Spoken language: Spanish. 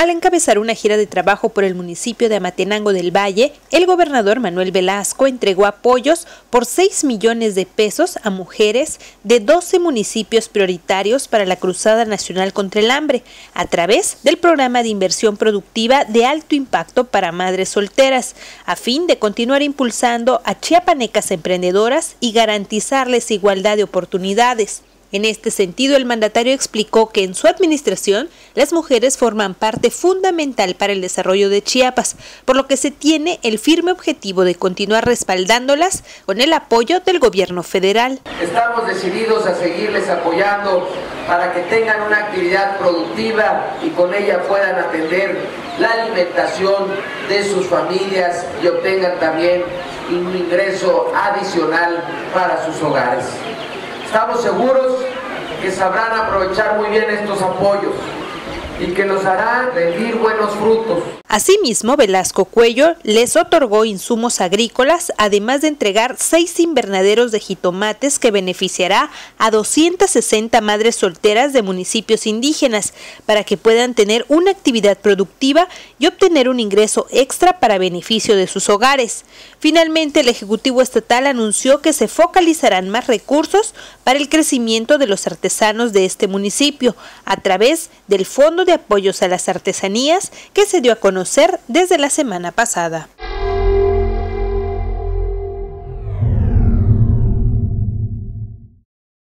Al encabezar una gira de trabajo por el municipio de Amatenango del Valle, el gobernador Manuel Velasco entregó apoyos por 6 millones de pesos a mujeres de 12 municipios prioritarios para la Cruzada Nacional contra el Hambre, a través del programa de inversión productiva de alto impacto para madres solteras, a fin de continuar impulsando a chiapanecas emprendedoras y garantizarles igualdad de oportunidades. En este sentido, el mandatario explicó que en su administración las mujeres forman parte fundamental para el desarrollo de Chiapas, por lo que se tiene el firme objetivo de continuar respaldándolas con el apoyo del gobierno federal. Estamos decididos a seguirles apoyando para que tengan una actividad productiva y con ella puedan atender la alimentación de sus familias y obtengan también un ingreso adicional para sus hogares. Estamos seguros que sabrán aprovechar muy bien estos apoyos y que nos harán rendir buenos frutos. Asimismo, Velasco Cuello les otorgó insumos agrícolas, además de entregar 6 invernaderos de jitomates que beneficiará a 260 madres solteras de municipios indígenas para que puedan tener una actividad productiva y obtener un ingreso extra para beneficio de sus hogares. Finalmente, el Ejecutivo Estatal anunció que se focalizarán más recursos para el crecimiento de los artesanos de este municipio a través del Fondo de Apoyos a las Artesanías que se dio a conocer desde la semana pasada.